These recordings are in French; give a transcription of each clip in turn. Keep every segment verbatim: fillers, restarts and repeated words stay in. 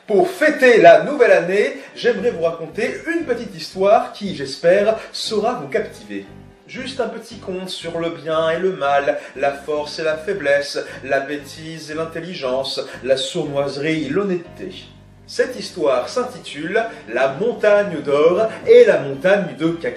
Pour fêter la nouvelle année, j'aimerais vous raconter une petite histoire qui, j'espère, saura vous captiver. Juste un petit conte sur le bien et le mal, la force et la faiblesse, la bêtise et l'intelligence, la sournoiserie et l'honnêteté. Cette histoire s'intitule « La montagne d'or et la montagne de caca ».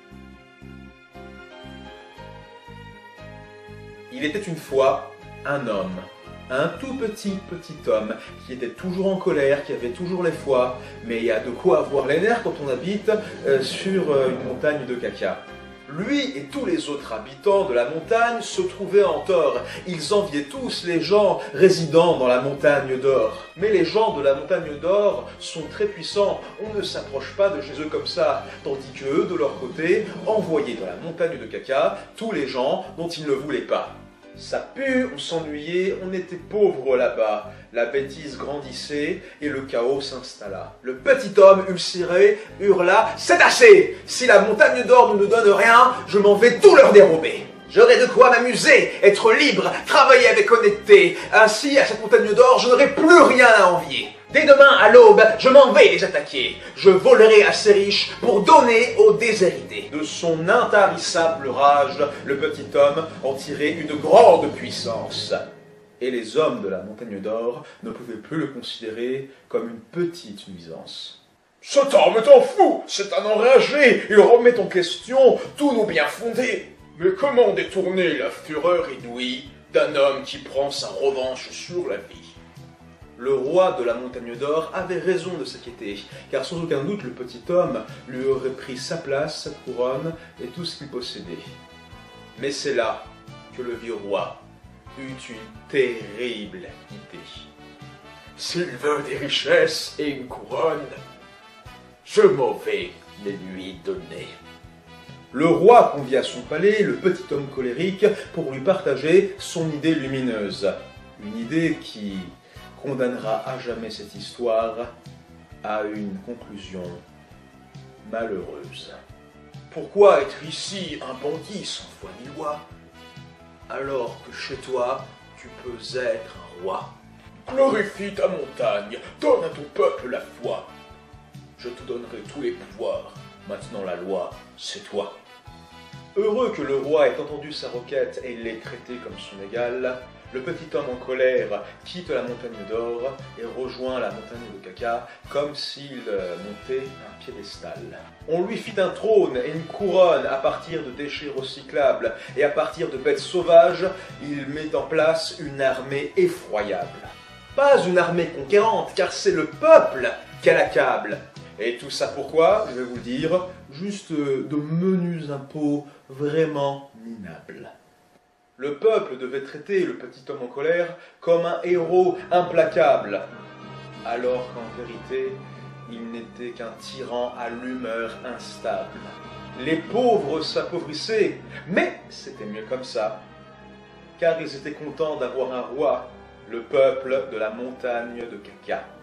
Il était une fois un homme, un tout petit petit homme, qui était toujours en colère, qui avait toujours les foies, mais il y a de quoi avoir les nerfs quand on habite euh, sur euh, une montagne de caca. Lui et tous les autres habitants de la montagne se trouvaient en tort. Ils enviaient tous les gens résidant dans la montagne d'or. Mais les gens de la montagne d'or sont très puissants, on ne s'approche pas de chez eux comme ça, tandis que eux, de leur côté, envoyaient dans la montagne de caca tous les gens dont ils ne voulaient pas. Ça pue, on s'ennuyait, on était pauvres là-bas. La bêtise grandissait et le chaos s'installa. Le petit homme ulcéré hurla « C'est assez! Si la montagne d'or ne nous donne rien, je m'en vais tout leur dérober. J'aurai de quoi m'amuser, être libre, travailler avec honnêteté. Ainsi, à cette montagne d'or, je n'aurai plus rien à envier. Dès demain, à l'aube, je m'en vais les attaquer. Je volerai à ces riches pour donner aux déshérités. » De son intarissable rage, le petit homme en tirait une grande puissance. Et les hommes de la montagne d'or ne pouvaient plus le considérer comme une petite nuisance. « Cet homme est un fou, c'est un enragé, il remet en question tous nos biens fondés. Mais comment détourner la fureur inouïe d'un homme qui prend sa revanche sur la vie ?» Le roi de la montagne d'or avait raison de s'inquiéter, car sans aucun doute le petit homme lui aurait pris sa place, sa couronne et tout ce qu'il possédait. Mais c'est là que le vieux roi eut une terrible idée. « S'il veut des richesses et une couronne, je m'en vais les lui donner. » Le roi convia à son palais le petit homme colérique pour lui partager son idée lumineuse. Une idée qui condamnera à jamais cette histoire à une conclusion malheureuse. Pourquoi être ici un bandit sans foi ni loi, alors que chez toi, tu peux être un roi? Glorifie ta montagne, donne à ton peuple la foi. Je te donnerai tous les pouvoirs, maintenant la loi, c'est toi. Heureux que le roi ait entendu sa requête et l'ait traité comme son égal, le petit homme en colère quitte la montagne d'or et rejoint la montagne de caca comme s'il montait un piédestal. On lui fit un trône et une couronne à partir de déchets recyclables et à partir de bêtes sauvages, il met en place une armée effroyable. Pas une armée conquérante, car c'est le peuple qu'elle accable. Et tout ça pourquoi? Je vais vous le dire, juste de menus impôts vraiment minables. Le peuple devait traiter le petit homme en colère comme un héros implacable, alors qu'en vérité, il n'était qu'un tyran à l'humeur instable. Les pauvres s'appauvrissaient, mais c'était mieux comme ça, car ils étaient contents d'avoir un roi, le peuple de la montagne de caca.